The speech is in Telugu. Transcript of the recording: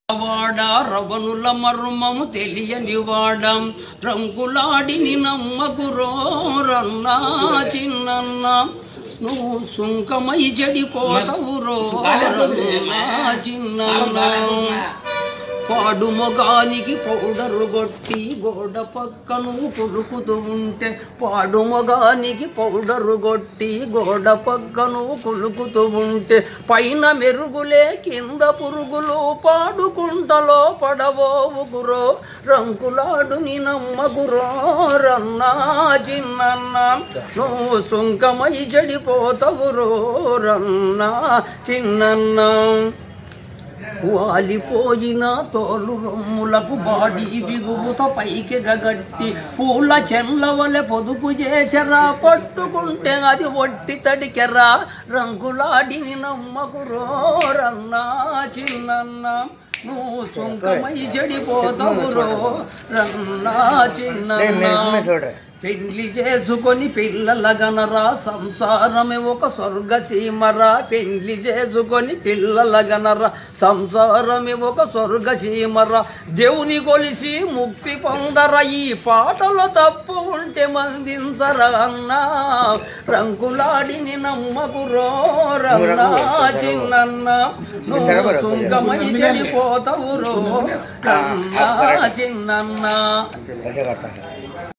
వాడ రవణుల మర్మము తెలియనివాడం రంకులాడిని నమ్మకురోరన్నా చిన్నన్న నువ్వు సుంకమై చెడిపోతవు రోరన్నా చిన్నన్న పాడు మొగానికి పౌడరు కొట్టి గోడ పక్కను కులుకుతూ ఉంటే పాడు మొగానికి పౌడరు కొట్టి గోడ పక్కను కులుకుతూ ఉంటే పైన మెరుగులే కింద పురుగులు పాడుకుంటలో పడబోవుకురో రంకులాడు ని నమ్మకురో రన్నా చిన్నన్న నువ్వు సుంకమై చెడిపోతవు రోరన్నా చిన్నన్న వాలిపోయిన తోలు రొమ్ములకు బాడీ బిగువుత పైకి గట్టి పూల చెన్ల వలె పొదుపు చేసరా పట్టుకుంటే అది ఒట్టి తడికెరా రంగులాడిని నమ్మకురో రన్నా చిన్నన్న నువ్వు సుంకమై చెడిపోతవురో రన్నా చిన్నన్న పెళ్లి చేసుకొని పిల్లల గనరా సంసారమే ఒక స్వర్గసీమరా పెళ్లి చేసుకొని పిల్లల గనరా సంసారమే ఒక స్వర్గసీమరా దేవుని కొలిసి ముక్తి పొందరా ఈ పాటలో తప్పు ఉంటే మందించరా అన్నా రంకులాడిని నమ్మకురో రన్నా చిన్నన్న సుంకమై చెడిపోతవురో రన్నా చిన్నన్న